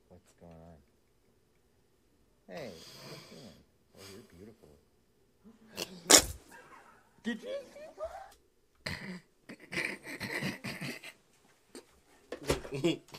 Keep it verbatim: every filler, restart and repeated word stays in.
What's going on? Hey, what are you doing? Oh, you're beautiful. Did you?